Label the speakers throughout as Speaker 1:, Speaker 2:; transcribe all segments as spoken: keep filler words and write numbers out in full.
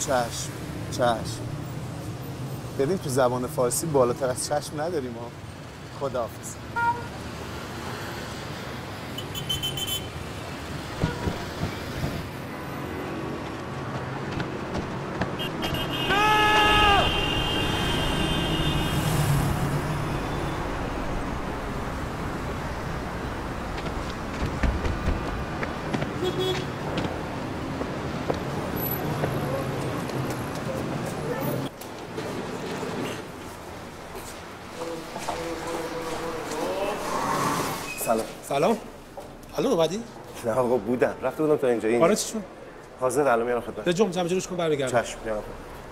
Speaker 1: چشم چشم. ببین تو زبان فارسی بالاتر از چشم نداریم ها. خداحافظ.
Speaker 2: سلام.
Speaker 3: سلام. الان اومدی؟
Speaker 2: نه آقا بودم. رفته بودم تا اینجا. این
Speaker 3: کارت چی شد؟
Speaker 2: حاضر الان میارم خدمت.
Speaker 3: به جمع جمع جلوش کن برمیگردم.
Speaker 2: چشم میارم.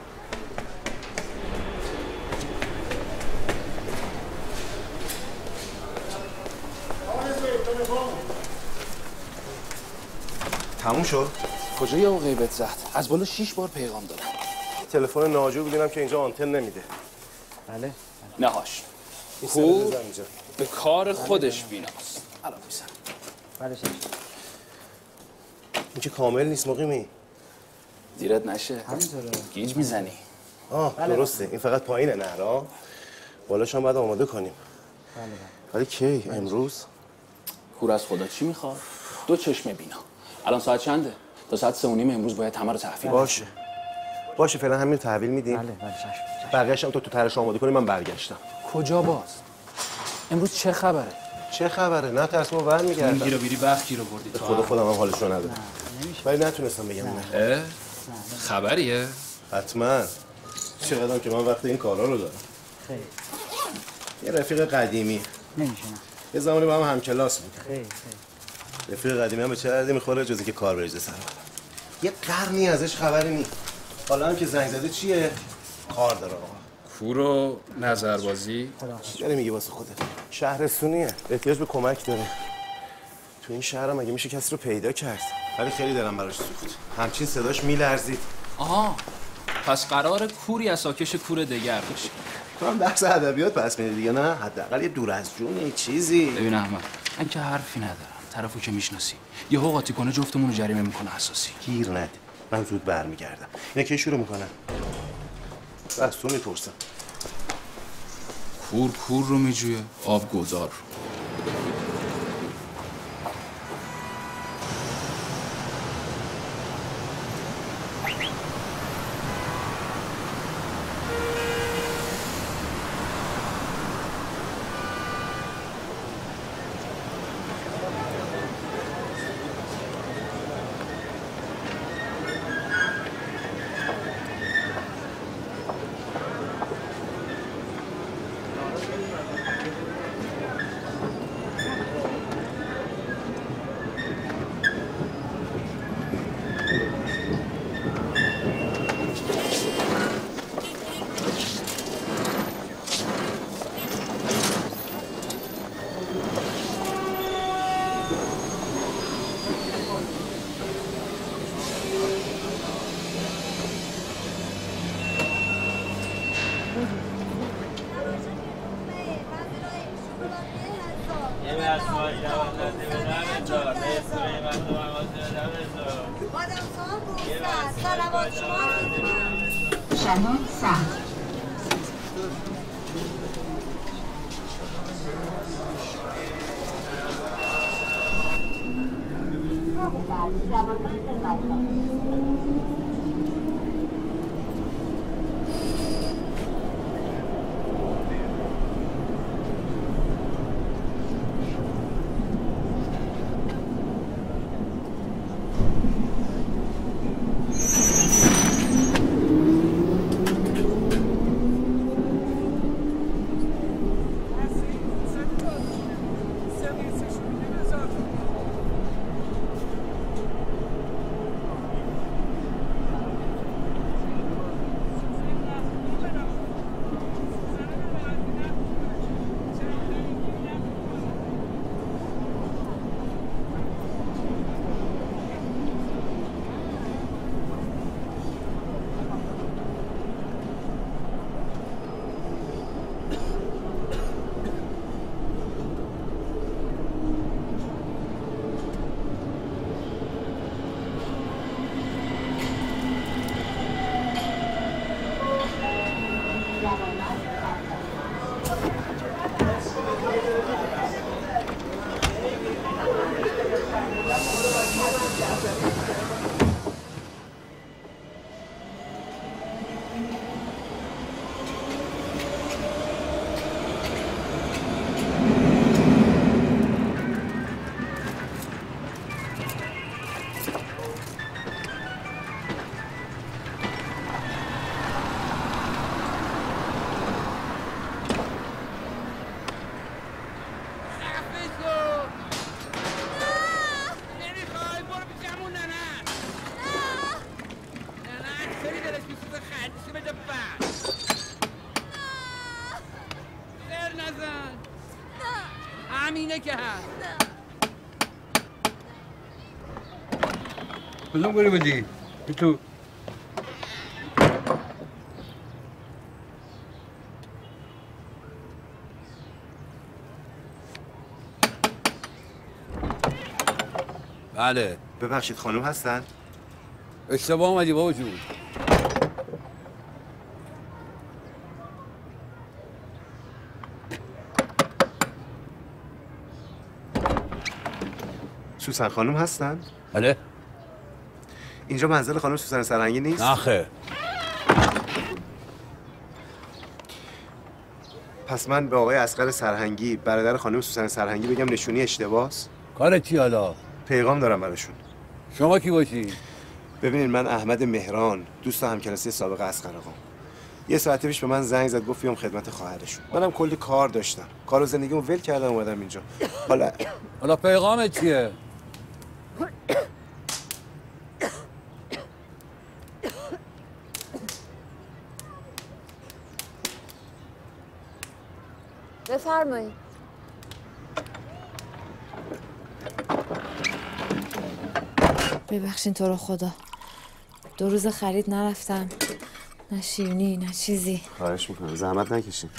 Speaker 2: تموم شد؟
Speaker 4: کجا یا غیبت زد؟ از بالا شش بار پیغام دادم.
Speaker 2: تلفن ناجو ببینم که اینجا آنتن نمیده.
Speaker 4: بله. نهاش.
Speaker 2: خوب
Speaker 4: به کار خودش بیناست. الان میزنم.
Speaker 5: بله شش.
Speaker 2: این که کامل نیست مقیمی.
Speaker 4: دیرت نشه.
Speaker 5: همینطوره.
Speaker 4: گیج میزنی.
Speaker 2: آه
Speaker 5: بله
Speaker 2: درسته. این فقط پایینه نهرا. بالاش هم باید آماده کنیم.
Speaker 5: بله بله.
Speaker 2: ولی کی؟ امروز؟
Speaker 4: کور از خدا چی میخواد؟ دو چشم بینا. الان ساعت چنده؟ تا ساعت سه و نیم امروز باید همه رو تحویل.
Speaker 2: باشه. باشه فعلا همین تحویل میدیم.
Speaker 5: بله بله چشم.
Speaker 2: بقیه‌اش هم تو تو طرحش آماده کنیم. من برگشتم.
Speaker 4: کجا باز؟ امروز چه خبره؟
Speaker 2: چه خبره؟ نه ترس ما برمیگردم.
Speaker 4: گیر و بیری وقت گیر آوردی تو.
Speaker 2: خدا خودم هم حالش رو ندارم.
Speaker 5: نمیشه.
Speaker 2: ولی نتونستم بگم نه.
Speaker 4: اه؟ خبریه؟
Speaker 2: حتما. چقدرم که من وقت این کارا رو دارم.
Speaker 5: خیلی.
Speaker 2: یه رفیق قدیمی.
Speaker 5: نمیشه نه.
Speaker 2: یه زمانی با هم همکلاس بود.
Speaker 5: خیلی خیلی.
Speaker 2: رفیق قدیمی هم به چه دردی میخوره جز اینکه کار بریزه سر. یه قرنی ازش خبری نیست. حالا هم که زنگ زده چیه؟ کار داره آقا.
Speaker 4: کورو نظربازی.
Speaker 2: چی داره میگه واسه خودت؟ شهرستونیه. احتیاج به کمک داره. تو این شهر هم اگه میشه کسی رو پیدا کرد. ولی خیلی دلم براش سوخت. همچین صداش میلرزید.
Speaker 4: آها. پس قرار کوری اساکش کور دگر بشه.
Speaker 2: تو هم درس ادبیات پس میدی دیگه نه؟ حداقل یه دور از جون چیزی.
Speaker 4: ببین احمد، من که حرفی ندارم. طرفو که میشناسی. یهو قاطی کنه جفتمون رو جریمه میکنه اساسی.
Speaker 2: گیر نده. من زود برمیگردم. اینا کی شروع میکنن؟ از تو میپرسم.
Speaker 4: کور کور رو میجویه، آب گذار رو.
Speaker 6: شهان سخت
Speaker 7: که هست.
Speaker 8: کدوم گوری بودی؟ تو بله.
Speaker 2: ببخشید خانم هستن؟
Speaker 8: اشتباه اومدی بابا جون.
Speaker 2: سوسن خانم هستن؟
Speaker 8: بله.
Speaker 2: اینجا منزل خانم سوسن سرهنگی نیست؟
Speaker 8: نه خیر.
Speaker 2: پس من به آقای اصغر سرهنگی برادر خانم سوسن سرهنگی بگم نشونی اشتباهست؟
Speaker 8: کارت چی حالا؟
Speaker 2: پیغام دارم براشون.
Speaker 8: شما کی باشی؟
Speaker 2: ببینید من احمد مهران، دوست همکلاسی سابق اصغر آقام. یه ساعت پیش به من زنگ زد گفت بیام خدمت خواهرشون. منم کلی کار داشتم. کار و زندگیمو ول کردم اومدم اینجا. حالا
Speaker 8: حالا پیغامت چیه؟
Speaker 9: بفرمایید. ببخشین تو رو خدا، دو روز خرید نرفتم، نه شیرینی نه چیزی.
Speaker 2: خواهش میکنم زحمت نکشین.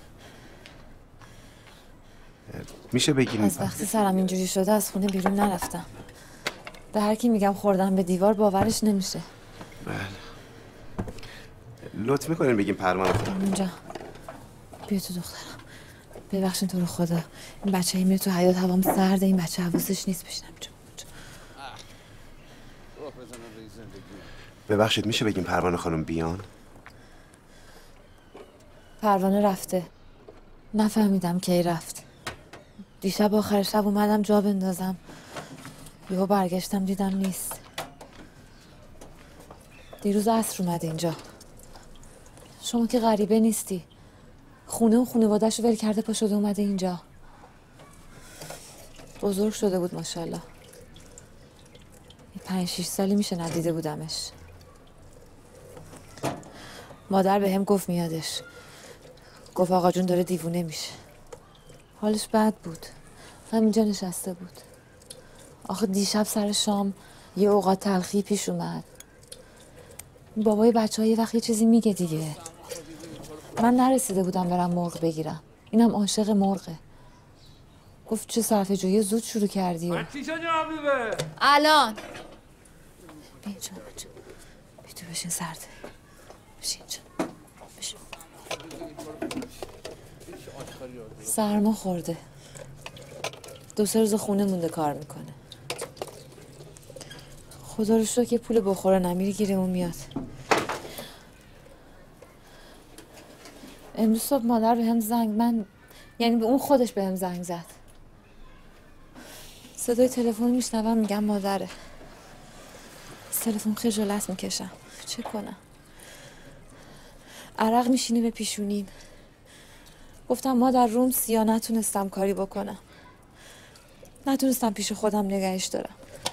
Speaker 2: میشه بگین
Speaker 9: از وقتی سرم اینجوری شده از خونه بیرون نرفتم. به هر کی میگم خوردم به دیوار باورش نمیشه.
Speaker 2: بله. لطف میکنین بگین پروانه خودم.
Speaker 9: اینجا بیا تو دخترم. ببخشین تو رو خدا، این بچه هی میره تو حیاط، هوام سرده، این بچه حواسش نیست پیشم.
Speaker 2: ببخشید میشه بگیم پروانه خانم بیان؟
Speaker 9: پروانه رفته. نفهمیدم کی رفت. دیشب آخر شب اومدم جا بندازم، یهو برگشتم دیدم نیست. دیروز عصر اومده اینجا. شما که غریبه نیستی. خونه و خانواده‌شو ول کرده پا شده اومده اینجا. بزرگ شده بود ماشاءالله. یه پنج شیش سالی میشه ندیده بودمش. مادر به هم گفت میادش. گفت آقا جون داره دیوونه میشه. حالش بد بود. همینجا نشسته بود. آخه دیشب سر شام یه اوقات تلخی پیش اومد. بابای بچه ها یه وقت یه چیزی میگه دیگه. من نرسیده بودم برم مرغ بگیرم. اینم عاشق مرغه. گفت چه صرفه جویی زود شروع کردی و
Speaker 8: چی شد جناب بیبه؟
Speaker 9: الان بیا اینجا بیا تو بشین سرده. بشین اینجا بشین. سرما خورده. دو سه روز خونه مونده کار میکنه. خدا رو شکر که پول بخوره نمیری گیره اون میاد. امروز صبح مادر به هم زنگ من یعنی به اون خودش به هم زنگ زد. صدای تلفن میشنوم میگم مادره. از تلفن خجالت میکشم. چه کنم؟ عرق میشینه به پیشونیم. گفتم مادر روم سیا نتونستم کاری بکنم. نتونستم پیش خودم نگهش دارم.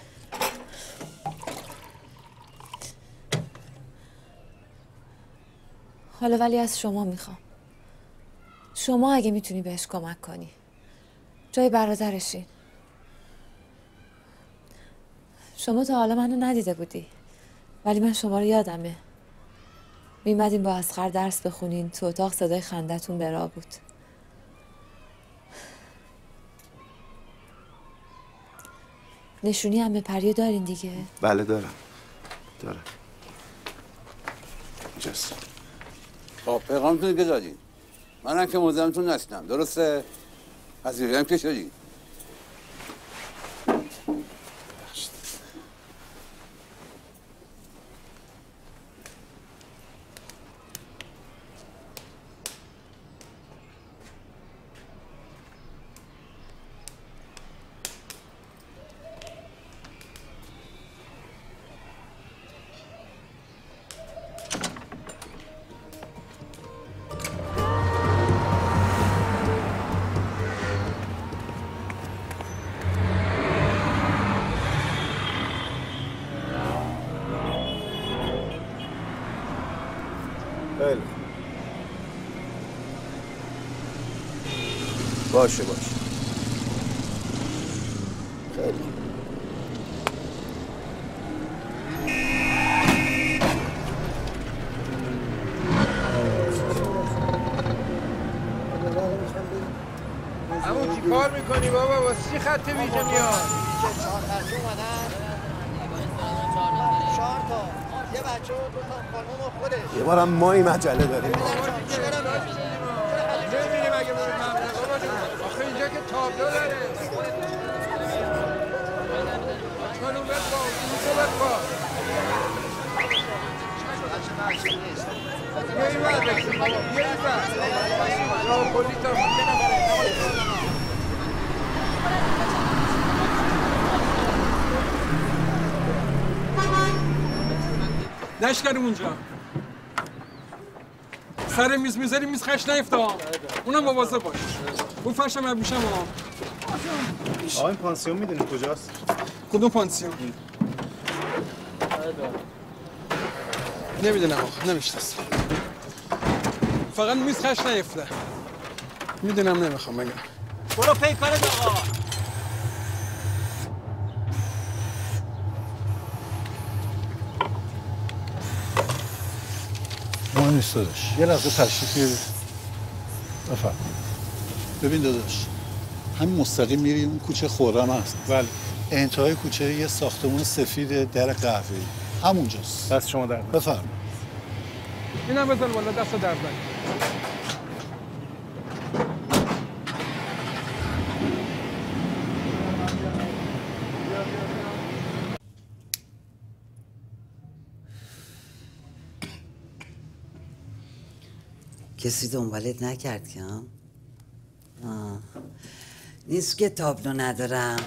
Speaker 9: حالا ولی از شما میخوام. شما اگه میتونی بهش کمک کنی. جای برادرشین. شما تا حالا منو ندیده بودی. ولی من شما رو یادمه. میمدیم با اصغر درس بخونین. تو اتاق صدای خندتون به راه بود. نشونی هم به پریو دارین دیگه؟
Speaker 2: بله دارم. دارم. اینجاست.
Speaker 8: خب پیغامتون دیگه دادین. منم که مزاحمتون نشدم. درسته؟ پذیرایی هم که شدین.
Speaker 2: خیلی باشه باشه. خیلی
Speaker 7: همون چی کار میکنی بابا؟ واسه چی خط ویژه میاد؟
Speaker 10: چهار خط اومدن چهار تا یه بچه و دو تا خانم و خودش
Speaker 2: یه بارم ما این مجله داریم
Speaker 7: نمیدیم اگه برو ممنون بابا جون. آخه اینجا که تابلو داره. چالو بپا اینجا بپا یه این بر بکشیم بابا یه این بر جا کلی تا
Speaker 11: نشکریم اونجا سر میز میذاری میز خش نیفته اونم مواظب باش اون فرشم ابریشم ها
Speaker 1: آقا این پانسیون میدونی کجاست؟
Speaker 11: کدوم پانسیون؟ نمیدونم آخه نمیشناسم فقط میز خش نیفته میدونم نمیخوام بگم
Speaker 10: برو پیپرت آقا
Speaker 12: ما نیست داداش یه لحظه تشریف بیارید بفرم ببین داداش همین مستقیم میری اون کوچه خرم هست
Speaker 1: بله
Speaker 12: انتهای کوچه یه ساختمون سفید در قهوه‌ای همونجاست
Speaker 1: دست شما درد
Speaker 12: بفرم
Speaker 11: اینم بزن بالا دست درد نکنه
Speaker 13: کسی دنبالت نکرد که ها؟ آه. نیست که تابلو ندارم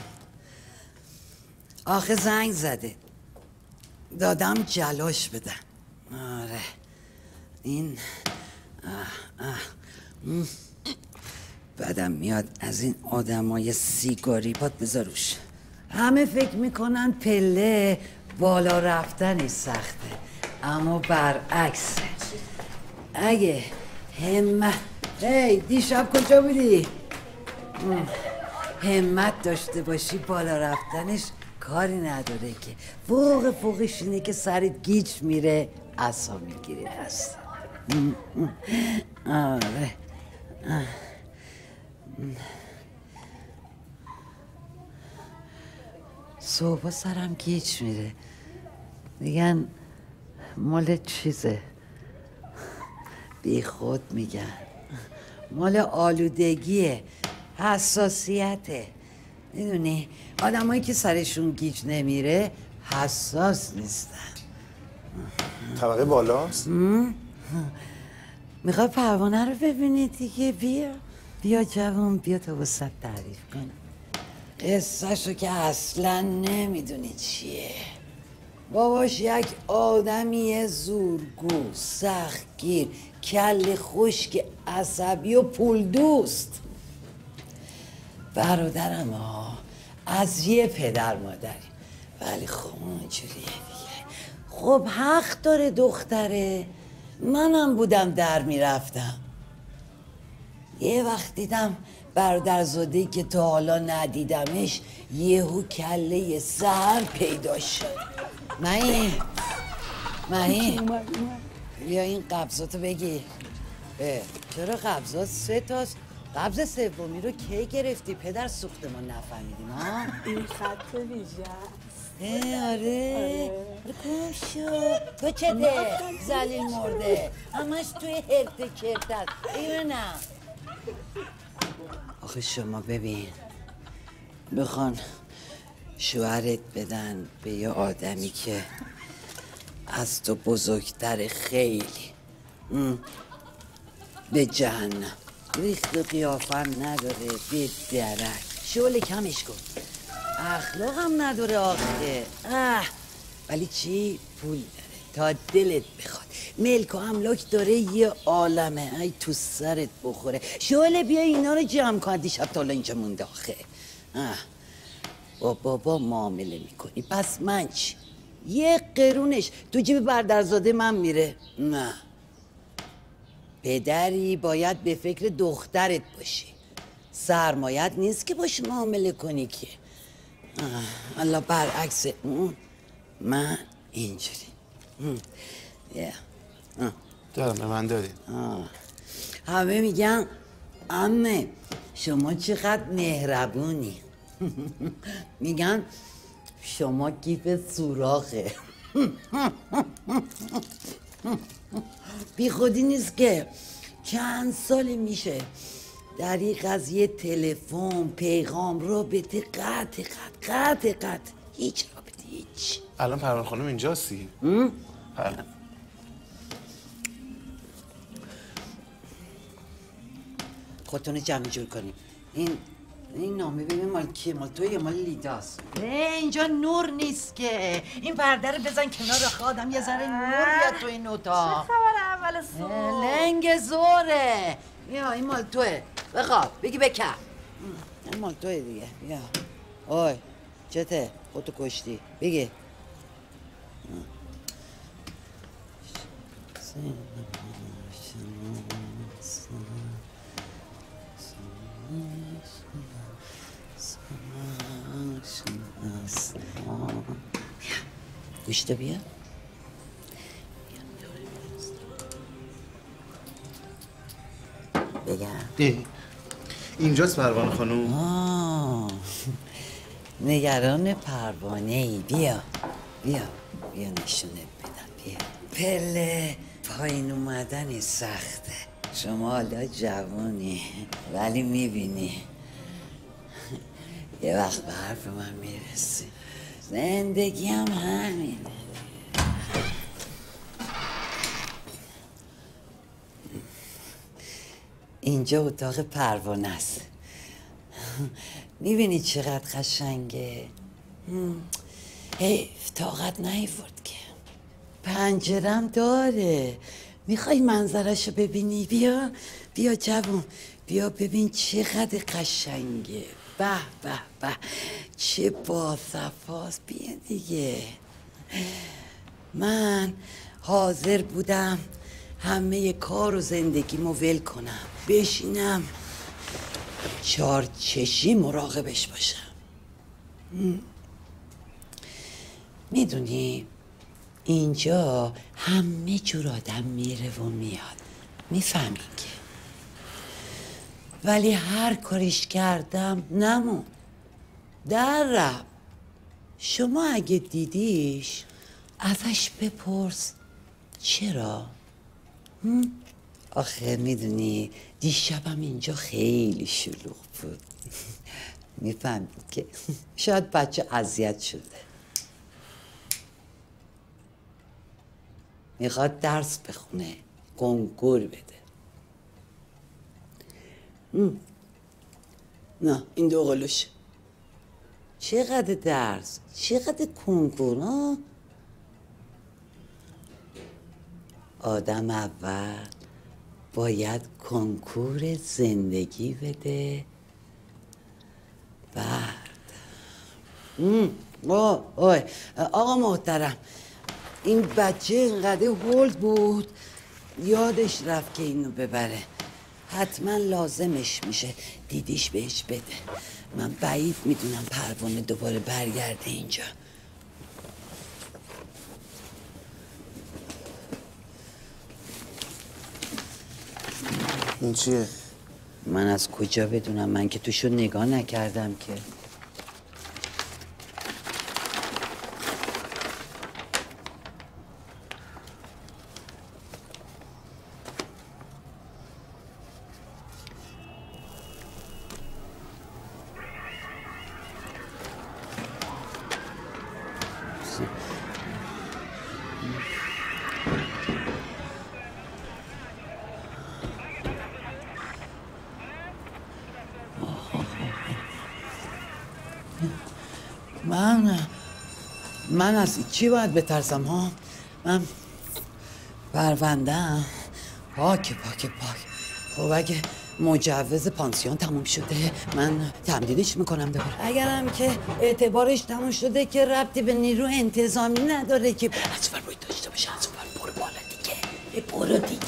Speaker 13: آخه زنگ زده دادم جلاش بدم آره این آه آه. م. بعدم میاد از این آدمای سیگاری پات بذاروش همه فکر میکنن پله بالا رفتنش سخته اما برعکسه اگه همت هی دیشب کجا بودی؟ همت داشته باشی بالا رفتنش کاری نداره که فوق فوقش اینه که سرت گیج میره عصا میگیری هست آره صبح سرم گیج میره میگن مال چیزه بی خود میگن مال آلودگیه حساسیته میدونی آدمایی که سرشون گیج نمیره حساس نیستن
Speaker 2: طبقه بالاست؟
Speaker 13: میخوای پروانه رو ببینی دیگه بیا بیا جوان بیا تا وسط تعریف کنم قصه‌شو که اصلا نمیدونی چیه باباش یک آدمی زورگو سختگیر کل خشک عصبی و پول دوست برادرم ها از یه پدر مادری ولی خب اونجوریه دیگه خب حق داره دختره منم بودم در میرفتم یه وقت دیدم برادرزاده‌ای که تا حالا ندیدمش یهو کله سر پیدا شد مهی مهی بیا این قبضاتو بگیر چرا قبضات سه تاست قبض سومی رو کی گرفتی پدر سوخته ما نفهمیدیم ها
Speaker 14: این خط ویژه است
Speaker 13: اه آره کم شو تو چته زلیل مرده همش توی هرته کرتر ایمنم آخه شما ببین بخوان شوهرت بدن به یه آدمی که از تو بزرگتر خیلی به جهنم ریخت و قیافم نداره به درک شغل کمش کن اخلاق هم نداره آخه اه ولی چی؟ پول داره تا دلت بخواد ملک و املاک داره یه عالمه ای تو سرت بخوره شغل بیا اینا رو جمع کن دیشب تا اینجا مونده آخه اه با بابا معامله میکنی پس من چی؟ یه قرونش تو جیب برادرزاده من میره نه پدری باید به فکر دخترت باشی سرمایت نیست که باش معامله کنی که الله برعکس اون من اینجوری یه
Speaker 2: دارم به من دادی.
Speaker 13: همه میگن عمه شما چقدر مهربونی. میگن شما کیف سوراخه. بی خودی نیست که چند سالی میشه در این قضیه تلفن پیغام رابطه قطع قطع قطع قطع هیچ رابطه هیچ.
Speaker 2: الان پروانه خانم اینجاستی؟ بله.
Speaker 13: خودتون جمع جور کنیم. این این نامه ببین مال کیه؟ مال توی مال لیداست. اینجا نور نیست که. این پرده رو بزن کنار آخه آدم یه ذره نور بیاد تو این اتاق.
Speaker 14: چه خبر اول صبح؟
Speaker 13: لنگ زوره. بیا این مال توه. بخواب بگی بکن. این مال توه دیگه. بیا. اوی چته؟ خودتو کشتی. بگی. گوشتو بیا. بگم
Speaker 2: اینجاست پروانه خانم.
Speaker 13: آه. نگران پروانه ای. بیا بیا بیا نشونت بدم. بیا پله پایین اومدن سخته. شما حالا جوانی ولی میبینی یه وقت به حرف من میرسی. زندگی هم همینه. اینجا اتاق پروانه است. میبینی چقدر قشنگه. حیف طاقت نیورد که. پنجرم داره. میخوای منظرشو ببینی؟ بیا بیا جوون بیا ببین چقدر قشنگه. به به به چه باصفاست. بیا دیگه. من حاضر بودم همه کار و زندگیمو ول کنم بشینم چار چشی مراقبش باشم. میدونی اینجا همه جور آدم میره و میاد. میفهمی که ولی هر کاریش کردم نمون در رفت. شما اگه دیدیش ازش بپرس چرا؟ آخه میدونی دیشبم اینجا خیلی شلوغ بود. میفهمی که شاید بچه اذیت شده. میخواد درس بخونه کنکور بده. ام. نه این دو قلوش. چقدر درس چقدر کنکور ها؟ آدم اول باید کنکور زندگی بده بعد. آه آه آقا محترم این بچه اینقدر هولد بود یادش رفت که اینو ببره. حتما لازمش میشه دیدیش بهش بده. من بعید میدونم پروانه دوباره برگرده اینجا.
Speaker 2: این چیه؟
Speaker 13: من از کجا بدونم؟ من که توشو نگاه نکردم که. من من از چی باید بترسم ها؟ من پرونده‌ام پاک پاک پاک. خب اگه مجوز پانسیون تموم شده من تمدیدش میکنم دوباره. اگرم که اعتبارش تموم شده که ربطی به نیرو انتظامی نداره که از بر باید داشته باشه. از بر برو بالا دیگه. برو دیگه.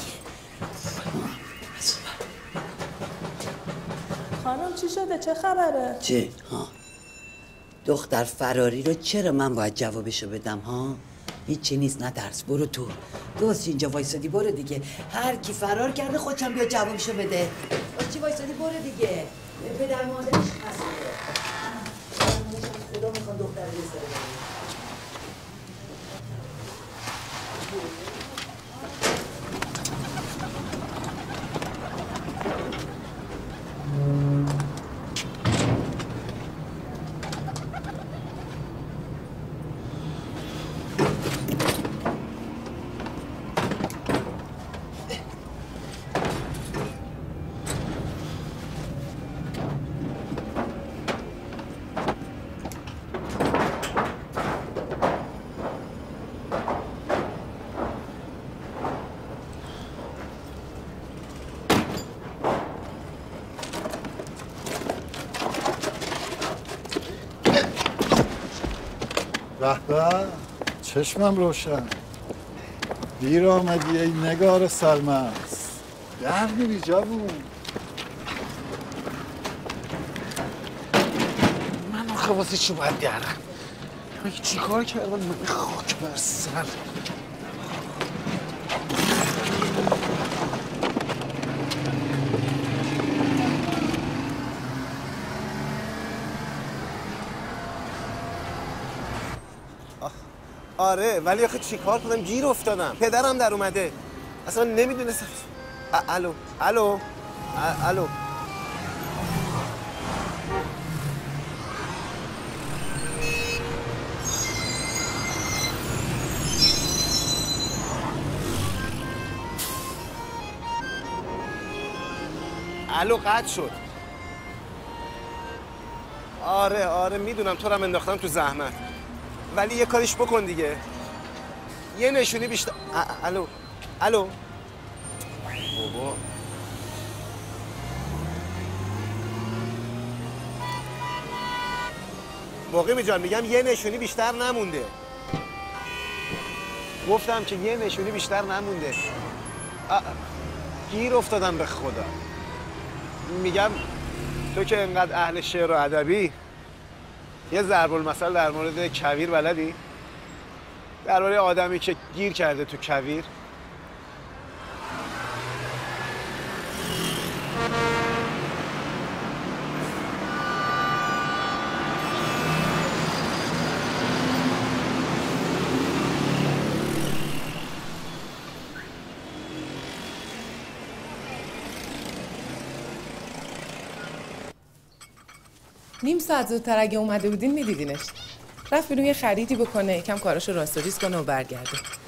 Speaker 14: خانم چی شده؟ چه خبره؟
Speaker 13: چه؟ ها دختر فراری رو چرا من باید جوابشو بدم ها؟ هیچی نیست، نترس، برو تو. دوست اینجا وایسادی، برو دیگه. هر کی فرار کرده خودشم بیا جوابشو بده. چی وایسادی، برو دیگه. پدر مادرش مسئوله. خدا میخواد دختر بزاره.
Speaker 12: به چشمم روشن. دیر آمدی ای نگار سرمست. در میری جوون.
Speaker 11: من آخه واسه چی باید درم؟ من چی کار کردم؟ من خاک بر سر.
Speaker 2: آره ولی آخه چیکار کنم، گیر افتادم. پدرم در اومده، اصلا نمیدونستم. الو الو الو الو قطع شد. آره آره میدونم تو رو هم انداختم تو زحمت، ولی یه کاریش بکن دیگه. یه نشونی بیشتر. الو الو بابا مقیمی جان، میگم یه نشونی بیشتر نمونده. گفتم که یه نشونی بیشتر نمونده. گیر افتادم به خدا. میگم تو که انقدر اهل شعر و ادبی، یه ضرب المثل در مورد کویر بلدی؟ درباره آدمی که گیر کرده تو کویر.
Speaker 15: نیم ساعت زودتر اگه اومده بودین میدیدینش. رفت بیرون یه خریدی بکنه، یکم کاراشو راست و ریز کنه و برگرده.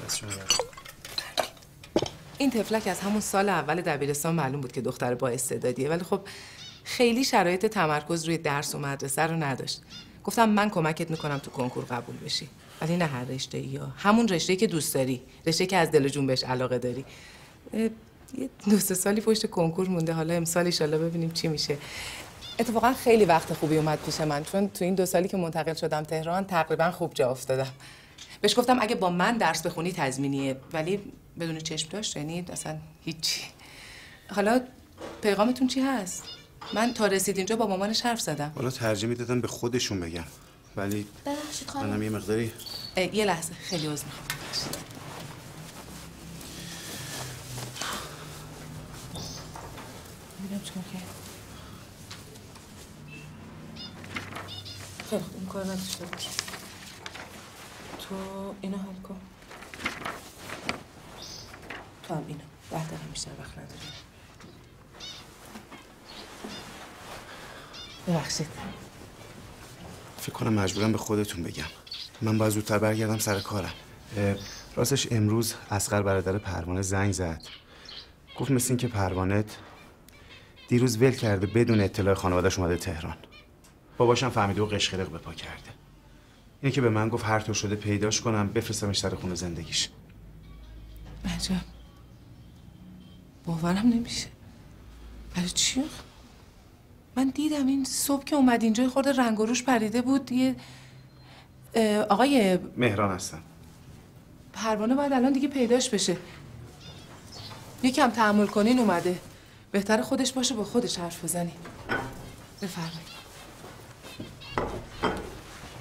Speaker 15: این تفلک از همون سال اول دبیرستان معلوم بود که دختر با استعدادیه، ولی خب خیلی شرایط تمرکز روی درس و مدرسه رو نداشت. گفتم من کمکت میکنم تو کنکور قبول بشی، ولی نه هر رشته‌ای، یا همون رشته‌ای که دوست داری، رشته‌ای که از دل و جون بهش علاقه داری. یه دو سه سالی پشت کنکور مونده، حالا امسال ان شاءالله ببینیم چی میشه. اتفاقا خیلی وقت خوبی اومد پیش من، چون تو این دو سالی که منتقل شدم تهران تقریبا خوب جا افتادم. بهش گفتم اگه با من درس بخونی تضمینیه، ولی بدون چشم داشت، یعنی اصلا هیچی. حالا پیغامتون چی هست؟ من تا رسید اینجا با مامانش حرف زدم.
Speaker 2: حالا ترجیح میدادم به خودشون بگم، ولی
Speaker 9: ببخشید خانم.
Speaker 2: منم یه مقداری.
Speaker 15: یه لحظه، خیلی عذر میخوام. ببینم چیکار کنم. خیلی خوب، این کار نداشته بود. تو اینو حل کن. تو هم اینو. ده دقیقه بیشتر وقت نداری. ببخشید.
Speaker 2: فکر کنم مجبورم به خودتون بگم. من باید زودتر برگردم سر کارم. راستش امروز اصغر برادر پروانه زنگ زد. گفت مثل این که پروانت دیروز ول کرده بدون اطلاع خانواده‌اش اومده تهران. باباشم فهمیده و قشقرق به پا کرده. اینه که به من گفت هر طور شده پیداش کنم بفرستمش سر خونه زندگیش.
Speaker 15: عجب. باورم نمیشه. برای چی؟ من دیدم این صبح که اومد اینجا خورده رنگ و روش پریده بود. یه آقای
Speaker 2: مهران هستم.
Speaker 15: پروانه باید الان دیگه پیداش بشه. یکم تحمل کنین اومده. بهتره خودش باشه با خودش حرف بزنی. بفرمایید.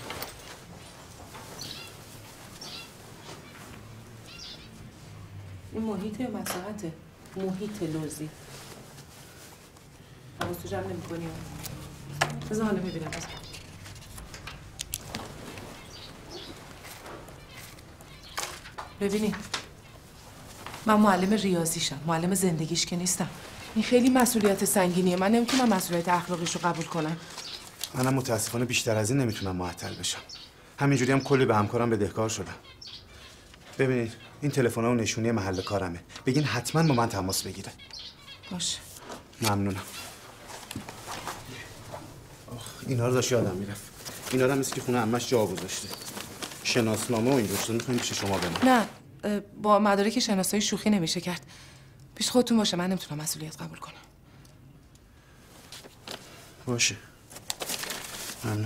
Speaker 15: این محیط یا مساحته؟ محیط لوزی. حواس تو جمع نمی کنی؟ بذار حالا میبینم. ببینی من معلم ریاضیشم، معلم زندگیش که نیستم. این خیلی مسئولیت سنگینیه. من نمیتونم مسئولیت اخلاقیش رو قبول کنم.
Speaker 2: منم متاسفانه بیشتر از این نمیتونم معطل بشم. همینجوری هم کلی به همکارم بدهکار شدم. ببینید این تلفن‌ها و نشونی محل کارمه. بگین حتما با من تماس بگیره.
Speaker 15: باشه.
Speaker 2: ممنونم. آخ اینا رو داشت یادم میرفت. اینا رو هم مثل که خونه عمش جا گذاشته. شناسنامه و این دوستان میخوایم پیش شما بمونه.
Speaker 15: نه با مدارک شناسایی شوخی نمیشه کرد. پیش خودتون باشه، من نمیتونم مسئولیت قبول کنم.
Speaker 2: باشه. ممنون.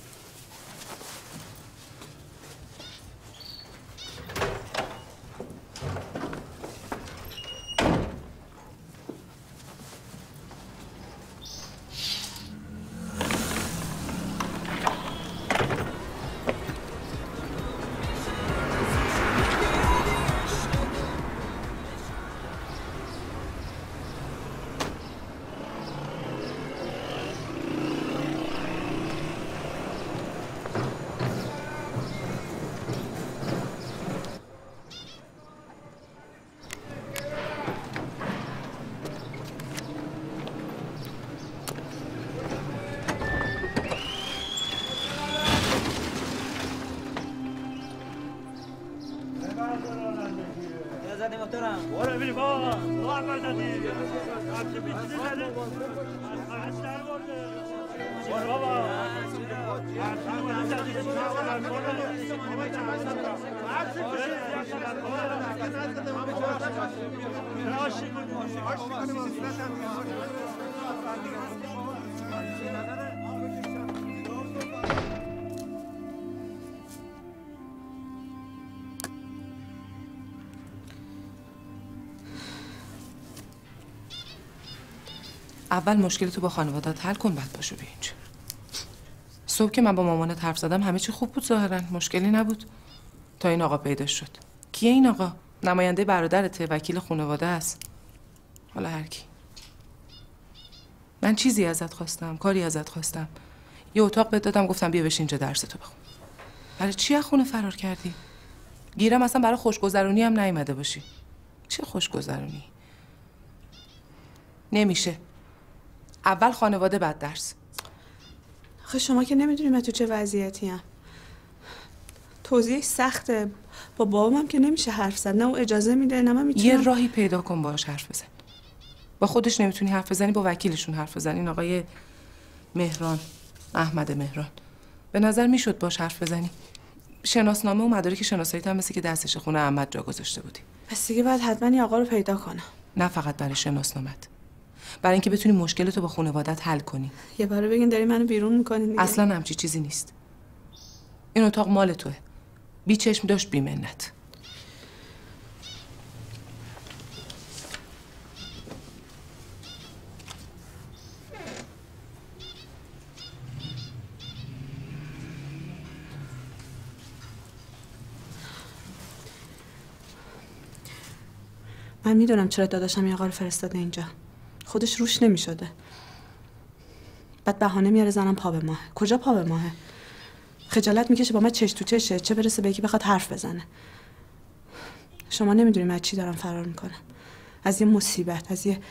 Speaker 15: اول مشکل تو با خانوادت حل کن، بعد باشو بیا اینجا. صبح که من با مامانت حرف زدم همه چی خوب بود ظاهرا، مشکلی نبود تا این آقا پیدا شد. کیه این آقا؟ نماینده برادرته، وکیل خانواده است. حالا هر کی. من چیزی ازت خواستم، کاری ازت خواستم. یه اتاق بهت دادم گفتم بیا بشین اینجا درس تو بخون. برای چی از خونه فرار کردی؟ گیرم اصلا برای خوشگذرونی هم نیومده باشی. چه خوشگذرونی؟ نمیشه. اول خانواده بعد درس.
Speaker 14: آخه شما که نمیدونی من تو چه وضعیتی ام. توضیحش سخته. با بابام هم که نمیشه حرف زد. نه او اجازه میده نه من میتونم.
Speaker 15: یه راهی پیدا کن باهاش حرف بزن. با خودش نمیتونی حرف بزنی، با وکیلشون حرف بزن. این آقای مهران، احمد مهران. به نظر میشد باهاش حرف بزنی. شناسنامه و مدارک شناسایی هم مثل که دستش خونه احمد جا گذاشته بودی.
Speaker 14: پس دیگه باید حتما این آقا رو پیدا کنم.
Speaker 15: نه فقط برای شناسنامت. برای اینکه بتونی مشکلتو با خانوادت حل کنی.
Speaker 14: یه باره بگین داری منو بیرون میکنین دیگه.
Speaker 15: اصلا همچی چیزی نیست. این اتاق مال توه. بی چشم داشت بی منت.
Speaker 14: من میدونم چرا داداشم این آقا رو فرستاده اینجا. خودش روش نمیشده. بعد بهانه میاره زنم پا به ماه. کجا پا به ماهه؟ خجالت میکشه با من چش تو چشه، چه برسه به یکی بخواد حرف بزنه. شما نمیدونید من چی دارم فرار میکنم. از یه مصیبت، از یه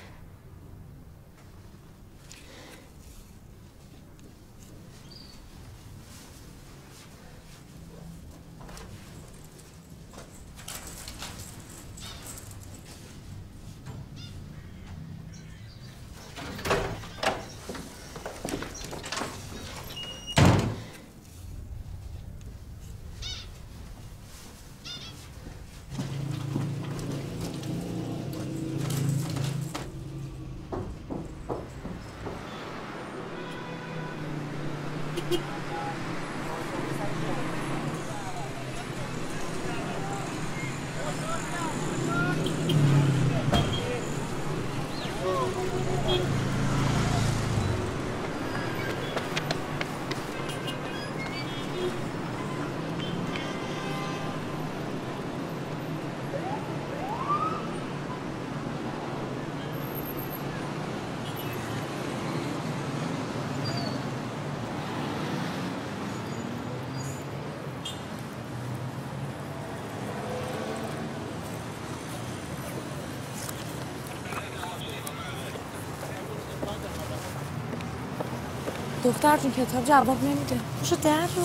Speaker 9: دختر جون کتاب جواب نمیده. پاشو در رو.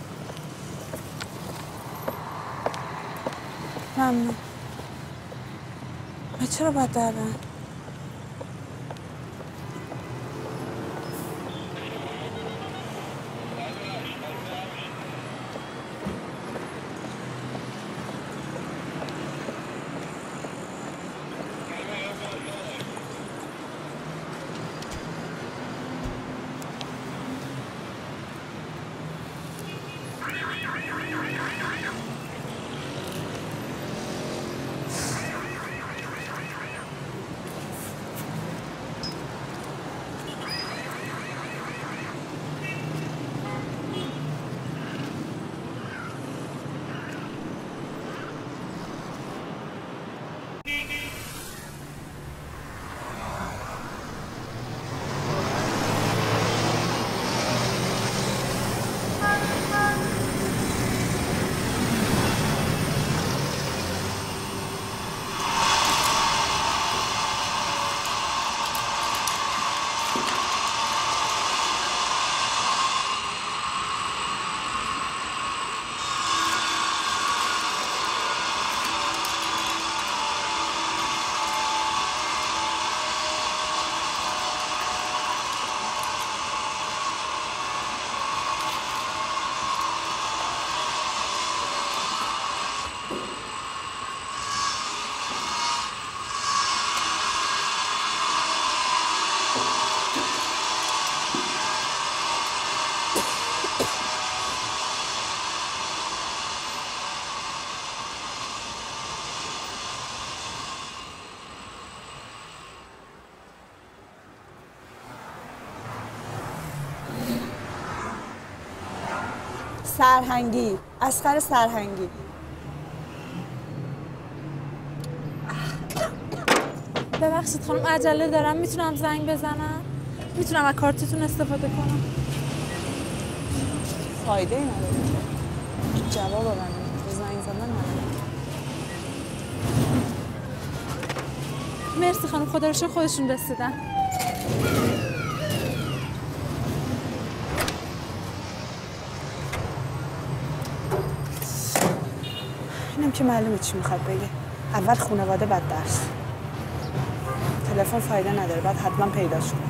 Speaker 9: ممنون. من چرا باید در برم؟
Speaker 16: سرهنگی، اصغر سرهنگی.
Speaker 9: ببخشید خانم عجله دارم، میتونم زنگ بزنم؟ میتونم از کارتتون استفاده کنم؟
Speaker 16: فایده ای نداره. جواب من زنگ زدن نداره.
Speaker 9: مرسی خانم، خدا رو شکر خودشون رسیدن.
Speaker 16: اینم که معلومه چی میخواد بگه. اول خانواده بعد درس. تلفن فایده نداره، بعد حتما پیداش کنم.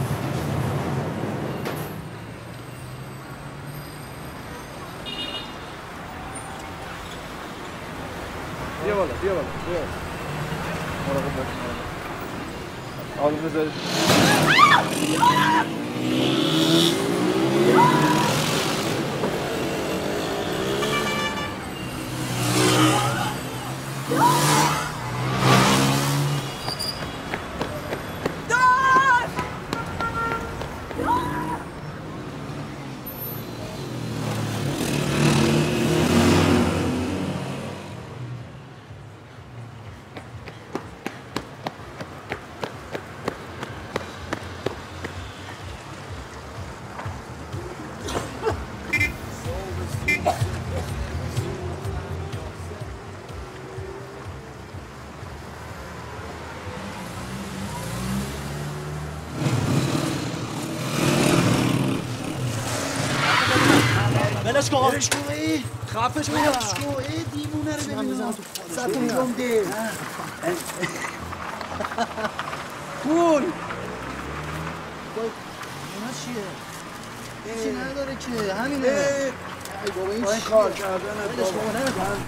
Speaker 7: بیا بالا بیا بالا بیا مراقب باش. آروم بذارید.
Speaker 10: بلش کن بلش کن ای خفش بلش کن ای دیوونه رو ببینم زدون جمده پول اینا چیه؟ چی نداره که همینه ای بابا این چیه؟ کار کردن بلش کن نمیکنم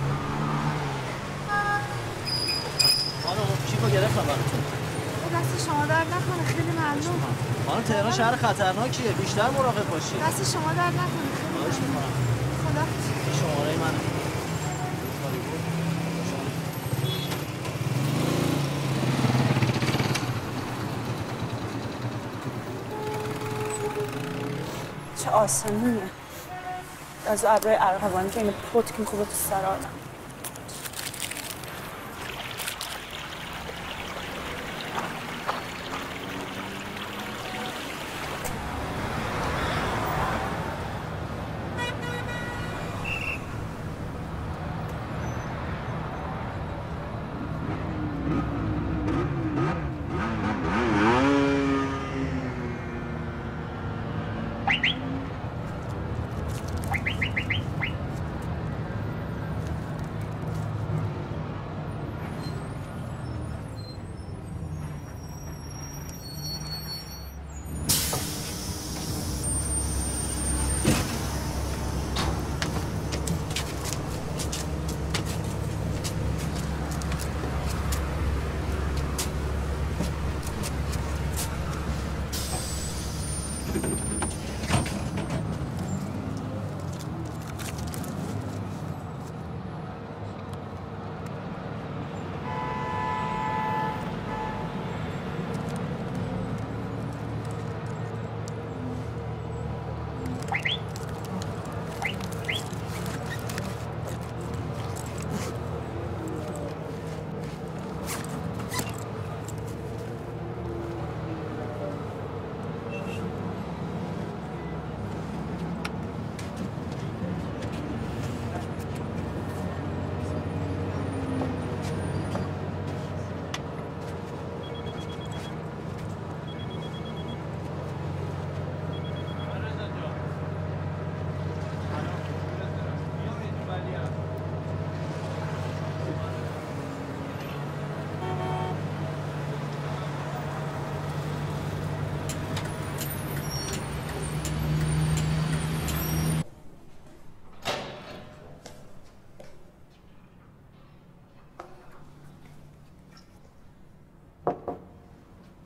Speaker 10: خانم کیفو گرفتم براتون
Speaker 9: دست شما درد نکنه، خیلی ممنون.
Speaker 10: خانم تهران شهر خطرناکیه، بیشتر مراقب باشید.
Speaker 9: دست شما درد نکنه، خیلی
Speaker 10: خواهش می‌کنم.
Speaker 9: خدا
Speaker 10: این شماره منه.
Speaker 16: چه آسمونیه. از ابرای ارغوانی که این پوت که خوبه تو سر آدم.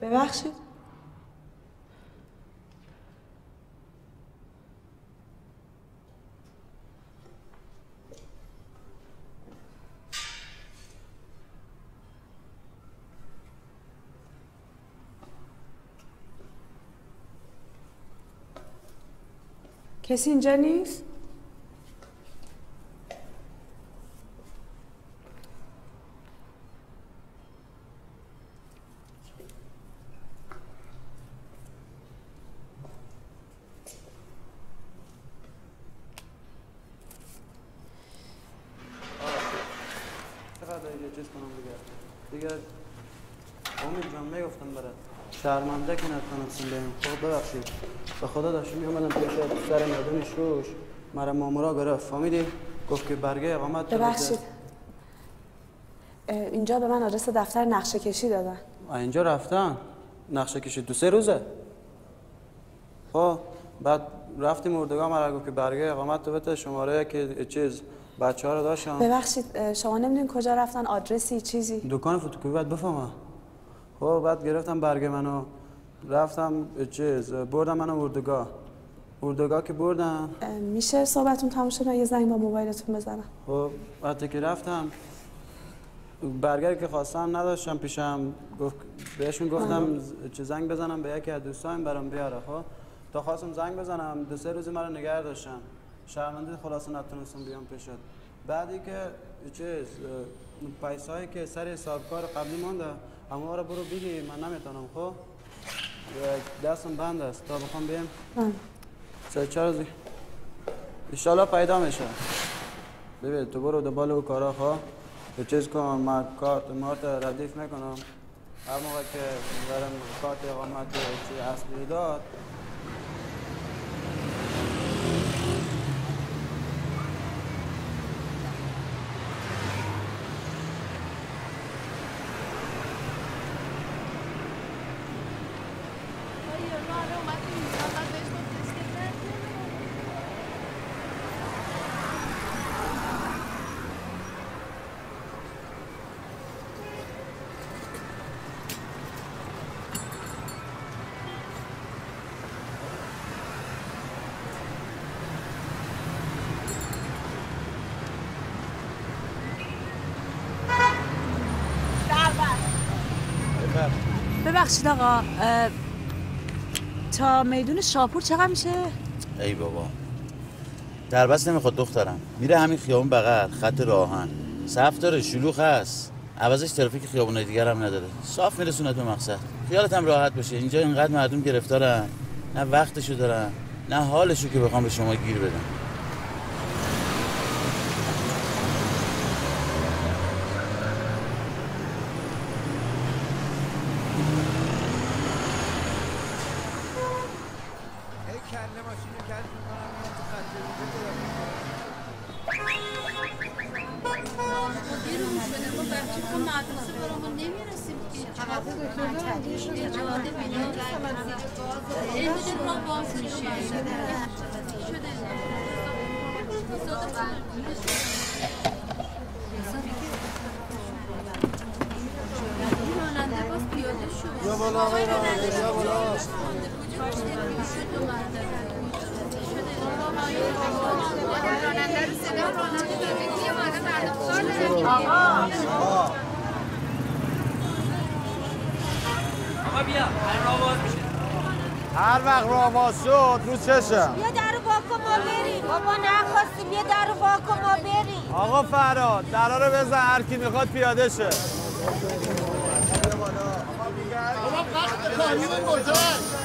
Speaker 16: ببخشید. کسی اینجا نیست؟
Speaker 17: چیز کنم دیگه دیگه امید جان میگفتم برات شرمنده که نتونستم بهم خب ببخشید به خدا داشتم میومدم پیش سر میدون شوش مرا مامورا گرفت فهمیدی گفت که برگه اقامت
Speaker 16: ببخشید اینجا به من آدرس دفتر نقشه کشی دادن.
Speaker 17: اینجا رفتن نقشه کشی دو سه روزه. خب بعد رفتیم اردوگاه مرا گفت که برگه اقامت تو بده شماره که چیز بچه ها رو داشتم.
Speaker 16: ببخشید شما نمیدونین کجا رفتن آدرسی چیزی؟
Speaker 17: دکان فتوکپی باید بفهمم. خب بعد گرفتم برگه منو رفتم چیز بردم منو اردوگاه. اردوگاه که بردم
Speaker 16: میشه صحبتون تموم شد من یه زنگ با موبایلتون بزنم.
Speaker 17: خب وقتی که رفتم برگری که خواستم نداشتم پیشم گفت بهشون گفتم چه زنگ بزنم به یکی از دوستایم برام بیاره. خب تا خواستم زنگ بزنم دو سه روزی مرا نگه داشتن شرمنده خلاص نتونستم بیام پیشت. بعدی که چیز پیسایی که سر حسابکار قبلی مونده اما رو برو بگی من نمیتونم. خب دستم بند است تا بخوام بیم سه چهار روزی انشالله پیدا میشه. ببین تو برو دنبال او کارا. خب یه چیز کن من کارت مارت ردیف میکنم هر موقع که برم کارت اقامت چی اصلی داد
Speaker 16: ببخشید آقا تا میدون شاپور چقدر میشه؟
Speaker 18: ای بابا دربست نمیخواد دخترم میره همین خیابون بغل خط راهن صف داره شلوغ هست عوضش ترافیک خیابون دیگر هم نداره صاف میرسونه به مقصد. خیالت هم راحت باشه اینجا اینقدر مردم گرفتارن نه وقتشو دارن نه حالشو که بخوام به شما گیر بدن.
Speaker 19: هر وقت راه باز شد رو چشم
Speaker 20: بیا درو واکن ما بریم. بابا نخواستیم بیا درو واکن ما بریم.
Speaker 19: آقا فراد درا رو بزن هر کی میخواد پیاده شه.
Speaker 7: بابا وقت کاریمون گذشت.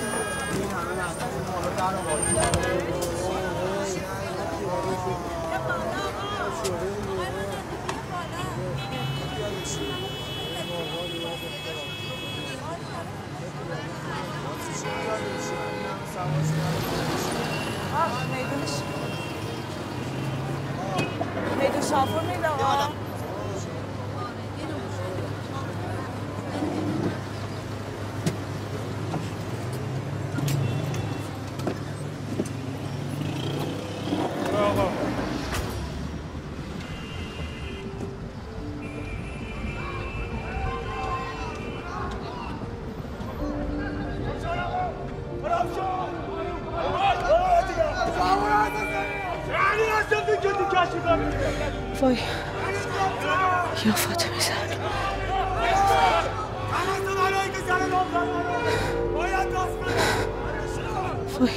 Speaker 16: میدونش میدون شاپور میده آقا.
Speaker 14: وای یا فاطمه زن وای